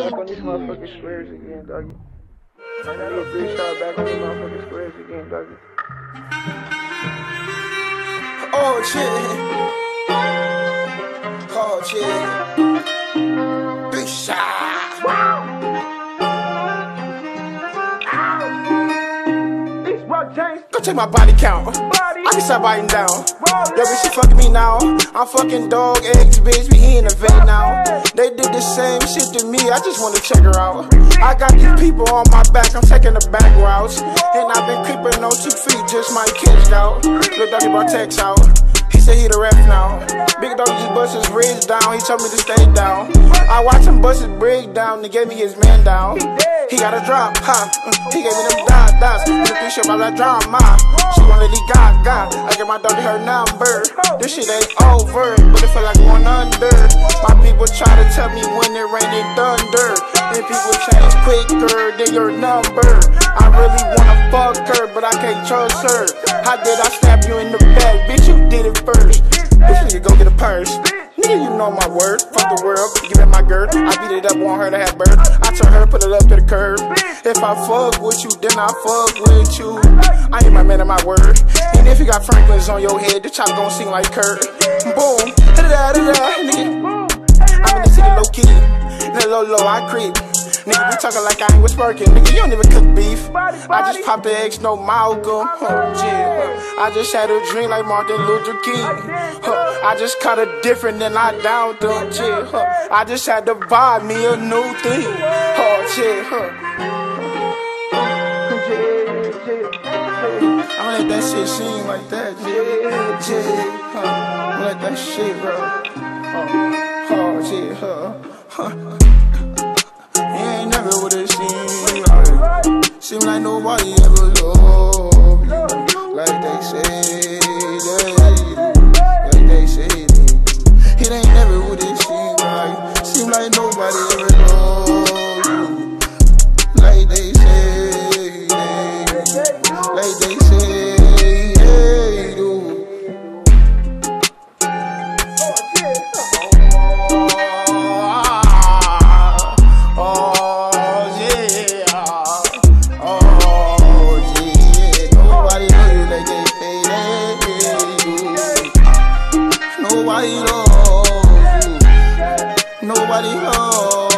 back on these motherfucking squares again, doggy. I need a 3-shot back on these motherfucking squares again, doggy. Oh shit. Oh shit. 3-shot. Go check my body count. I can start biting down. Yo, bitch, she fucking me now. I'm fucking dog eggs, bitch. We in the vet now. They did the same shit to me. I just wanna check her out. I got these people on my back. I'm taking the back routes. And I've been creeping on 2 feet. Just might catch out. Little doggy brought text out. He said he the ref now. Big dog just bust his ribs down. He told me to stay down. I watched him bust his brig down. He gave me his man down. He got a drop, ha. He gave me them dots. In the 3 shit about that drama. She wanna let gaga. I get my dog her number. This shit ain't over, but it feel like going under. My people try to tell me when it rain and thunder. And people change quicker than your number. I really wanna fuck her, but I can't trust her. How did I snap you in the back? Bitch, you did it first. Bitch, nigga, go get a purse. Nigga, you know my word. Fuck the world, give it my girth. I beat it up, want her to have birth. I tell her, put it up to the curb. If I fuck with you, then I fuck with you. I ain't my man of my word. And if you got Franklin's on your head, the chop gon' sing like Kurt. Boom, nigga. I'm in the city low key. Low, I creep. Nigga, we talking like I ain't was working. Nigga, you don't even cook beef. I just popped the eggs, no Malcolm. I just had a dream like Martin Luther King. I just caught a different and I downed them. I just had to buy me a new thing. I'ma let that shit sing like that. I'ma let that shit, bro. You ain't never would've seen like. Seem like nobody ever loved you like they say like they say. It ain't never would've seemed like. Seem like nobody ever loved you like they say like they say they do. Nobody loves you. Nobody loves you.